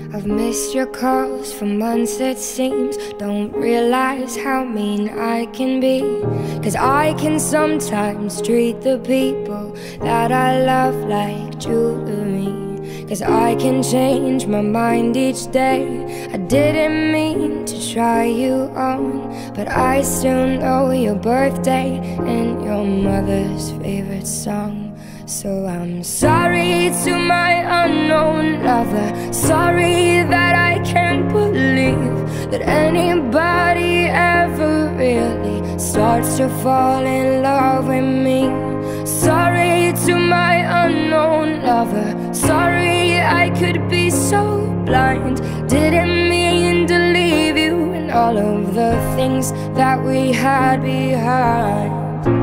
I've missed your calls for months, it seems. Don't realize how mean I can be, 'cause I can sometimes treat the people that I love like jewelry. 'Cause I can change my mind each day. I didn't mean to try you on, but I still know your birthday and your mother's favorite song. So I'm sorry to my unknown lover. Sorry that I can't believe that anybody ever really starts to fall in love with me. Sorry to my unknown lover. Sorry I could be so blind. Didn't mean to leave you and all of the things that we had behind.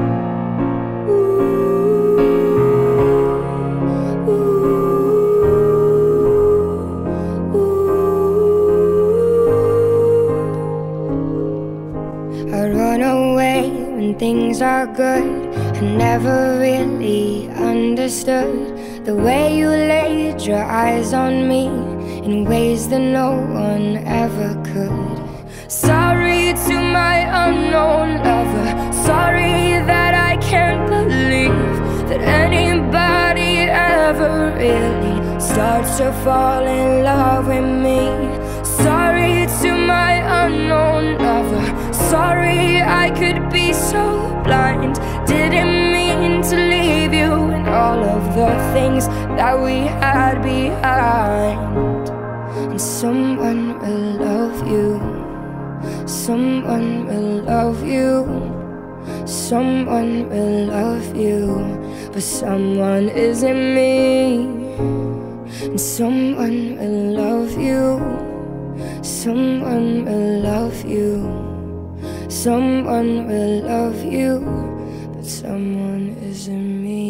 I run away when things are good. I never really understood the way you laid your eyes on me in ways that no one ever could. Sorry to my unknown lover. Sorry that I can't believe that anybody ever really starts to fall in love with me. Sorry to my unknown lover. Sorry I could be so blind. Didn't mean to leave you and all of the things that we had behind. And someone will love you. Someone will love you. Someone will love you, but someone isn't me. And someone will love you. Someone will love you. Someone will love you, but someone isn't me.